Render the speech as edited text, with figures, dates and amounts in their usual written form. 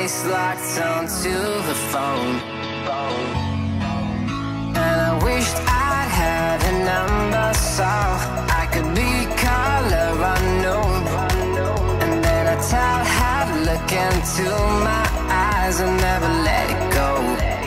face locked onto the phone. And I wished I'd had a number so I could be color unknown. And then I tell her to look into my eyes and never let it go.